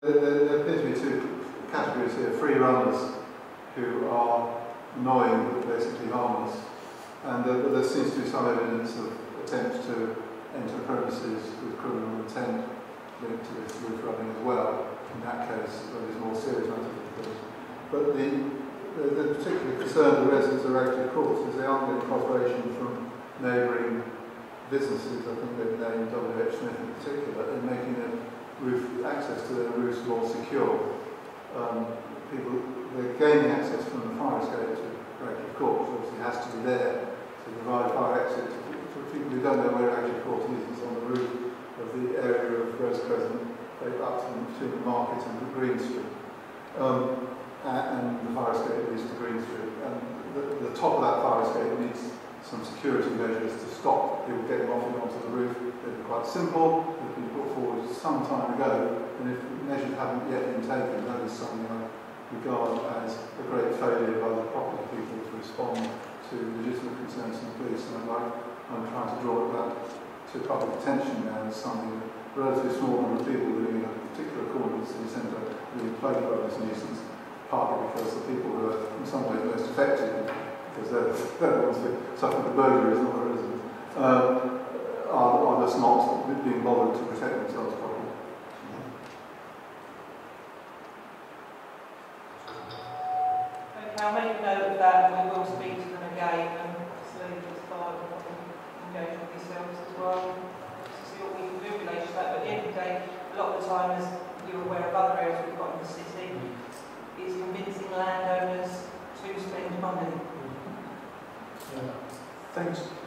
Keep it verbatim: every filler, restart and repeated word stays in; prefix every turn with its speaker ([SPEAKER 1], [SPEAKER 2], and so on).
[SPEAKER 1] There, there, there appear to be two categories here: free runners who are annoying but basically harmless, and there, there seems to be some evidence of attempts to enter premises with criminal intent linked to this roof running as well. In that case, there is more serious matters. But the, the, the particular concern of the residents of Ragtree Court is they aren't getting cooperation from neighbouring businesses. I think they've named W H Smith in particular in making their roof access to their roofs more secure. Um, people they're gaining access from the fire escape to Ragtree Court, which obviously has to be there to provide fire exit. For people who don't know where Ragtree Court is, it's on the roof of the area of Rose Crescent, up to between the market and Green Street. Um, and the fire escape leads to Green Street. And the, the top of that fire escape needs some security measures to stop people getting off and onto the roof. They're quite simple, they've been put forward some time ago, and if measures haven't yet been taken, that is something I regard as a great failure by the property people to respond to legitimate concerns from the police. And I'd like, I'm trying to draw that to public attention now as something that a relatively small number of people living in a particular corner of the city centre really plagued by this nuisance, partly because the people who are in some ways most affected, because they're, they're the ones who suffer the burglaries, not the residents, um, are, are just not being bothered to protect themselves properly.
[SPEAKER 2] Okay, I'll make a note of that, and we will speak to them again, and see if it's fine, engage with yourselves as well, to see what we can do in relation to that. But at the end of the day, a lot of the time, as you're aware of other areas we've got in the city, is convincing landowners to spend money.
[SPEAKER 3] Yeah. Thanks.